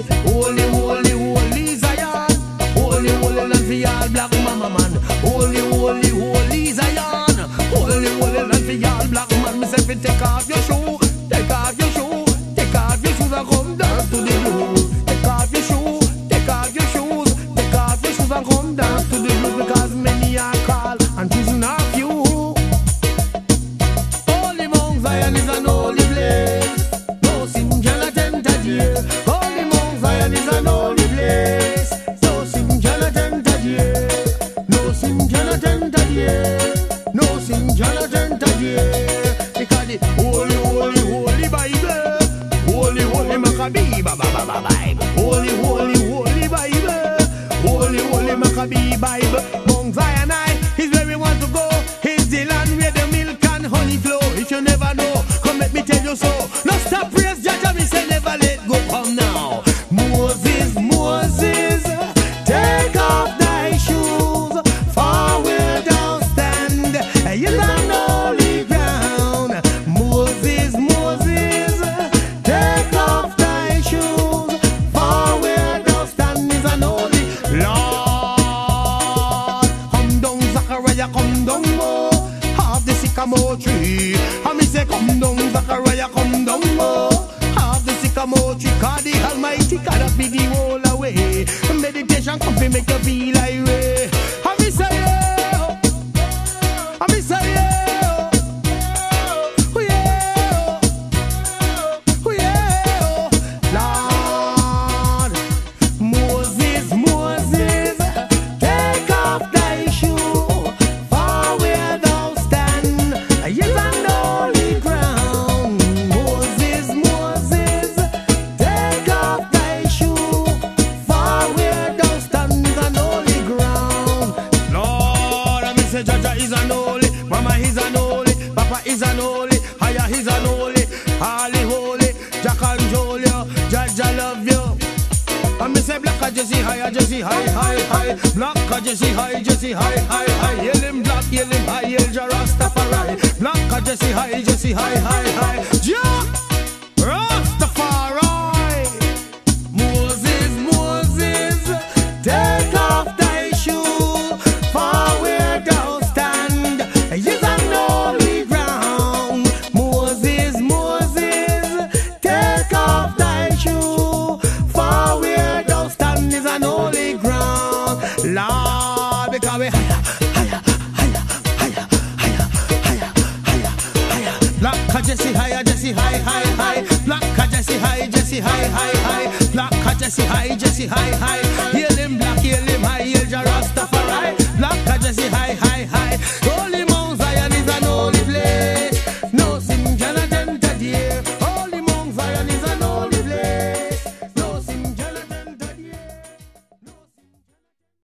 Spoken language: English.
holy, holy, holy Zion. Holy, holy land for all black mama man. Holy, holy, holy Zion. Holy, holy land for all black man. Me say fi take off your shoe, take off your shoe, take off your shoes and come dance to the blues. Take off your shoe, take off your shoes, take off your shoes and come dance to the blues, because many are called and choosing are few. Holy Mount Zion is an holy place. No sin cannot enter here. Holy Mount Zion is an holy place. No sin cannot enter here. No sin cannot enter here. No sin cannot enter here. Because the holy, holy, holy Bible. Holy, holy Maccabee Bible. Holy, holy, holy Bible. Holy, holy Maccabee Bible. Mount Zion is where we want to go. It's the land where the milk and honey flow. If you never know, come let me tell you so. No stop praise Jah, me say never let go. Come now. Moses, Moses, take off thy shoes, for where thou stand is an holy ground. Moses, Moses, take off thy shoes, for where thou stand is an holy Lord. Come down, Zachariah, come down, oh, half the sycamore tree. And me say, come down, Zachariah, come down, oh, half the sycamore tree. Cause the Almighty God a feed the whole away. Meditation come to make you feel irate. And me say, yeah, and me say, yeah, oh, yeah, oh, yeah, Lord. Moses, Moses, take off thy shoe, for where thou stand is an holy ground. Moses, Moses, take off thy shoe, for where thou stand is an holy ground. Lord, I say Jaja is an holy, Mama is an holy, Papa is an holy, Haya is an holy, holy, holy, Jack and Jolio, Jaja love you. I me say black Jesse high, Jesse high, high, high. Black Jesse high, Jesse high, high, high. Hail him black, hail him high, hail Jah Rastafari. Black Jesse high, Jesse high, high, high. Jah Rastafari. Moses, Moses, take off thy shoe, for where thou stand is an holy ground. Moses, Moses, take off thy shoe, for where thou stand is an holy ground. Lord, because we higher, higher, higher, higher, higher, higher, higher, higher. Black Jesse higher, Jesse high, high, high. Black Jesse high, Jesse high, high, high. Black Jesse high, Jesse high, high. Hail him black, hail him high, hail Jah Rastafari. Black Jesse high, high.